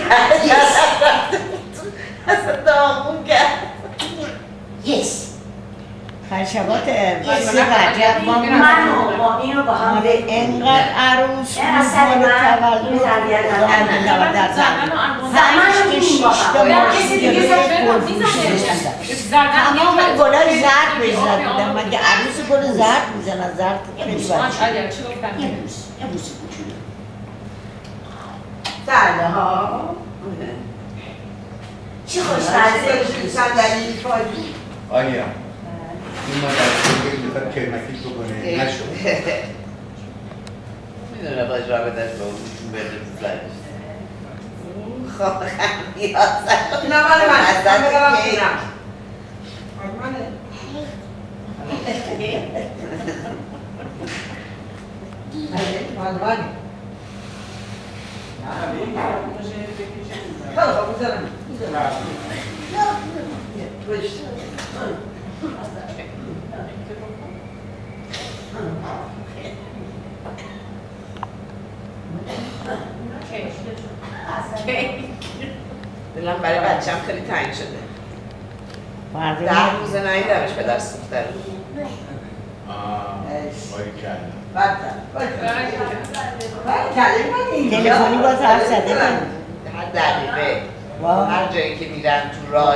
اصلا داغون کرد. یس خشبات واسه رجب ما با اینو با هم انقدر عروس مال تولد همش شیشتا ماشین جلوی پرفروشی تمام گلای زرد بزرد بودن مگه عروس گل زرد میزنن زرد خیلی بچه یه بوسی کوچولو سرده ها چی خوشمزه صندلی فاجی آیا این ما در کنگه میخواد کرمکی بکنه نشد میدونه باش را به دست با اونشون برده تو زنش خب خمیازه اینا مال من هستن بگم کنم منه مال منه خیلی خوب میزنم دلم برای بچم خیلی تنگ شده 10 روزه نیدمش به دست دختر تلفنی باز حرف زده هر دقیقه هر جایی که میرن تو راه